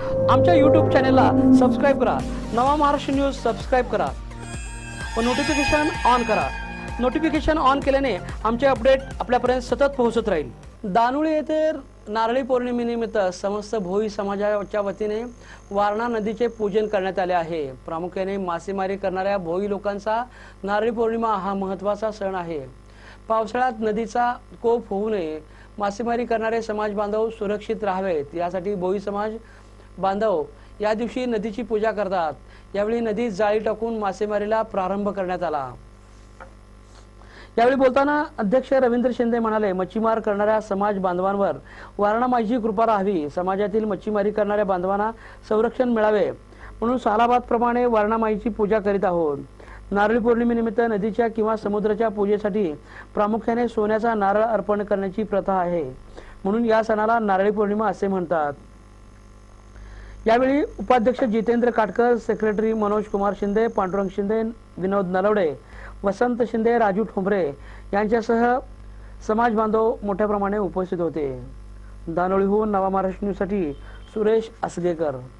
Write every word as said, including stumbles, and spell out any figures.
आमच्या यूट्यूब चॅनेलला सबस्क्राईब करा। नवा महाराष्ट्र न्यूज सबस्क्राईब करा व नोटिफिकेशन ऑन करा। नोटिफिकेशन ऑन केल्याने आमचे अपडेट आपल्यापर्यंत सतत पोहोचत राहील। दानुळे येथे नारळी पौर्णिमेनिमित्त समस्त भोई समाजाच्या वतीने वारणा नदीचे पूजन करण्यात आले आहे। प्रामुख्याने मासेमारी करणाऱ्या भोई लोकांचा नारळी पौर्णिमा हा महत्त्वाचा सण आहे। पावसाळ्यात नदीचा कोप होऊ नये, मासेमारी करणारे समाज बांधव सुरक्षित राहावेत यासाठी भोई समाज बांधव या दिवशी नदीची पूजा करतात। यावेळी नदीत जाळी टाकून मासेमारीला प्रारंभ करण्यात आला। यावेळी बोलताना अध्यक्ष रवींद्र शिंदे म्हणाले, मच्छीमार करणाऱ्या समाज बांधवांवर वारणा माईची कृपा राहावी। समाजातील मच्छीमारी करणाऱ्या बांधवांना संरक्षण मिळावे म्हणून सालाबाद प्रमाणे वारणा माईची पूजा करीत आहोत। नारळी पौर्णिमेनिमित्त नदीच्या किंवा समुद्राच्या पूजेसाठी प्रामुख्याने सोन्याचा नारळ अर्पण करण्याची प्रथा आहे, म्हणून या सणाला नारळी पौर्णिमा असे म्हणतात। यावेळी उपाध्यक्ष जितेंद्र काटकर, सेक्रेटरी मनोज कुमार शिंदे, पांडुरंग शिंदे, विनोद नलवडे, वसंत शिंदे, राजू ठोंबरे यांच्यासह समाज बांधव मोठ्या प्रमाणात उपस्थित होते। दानोळीहून नवा महाराष्ट्र न्यूजसाठी सुरेश असगेकर।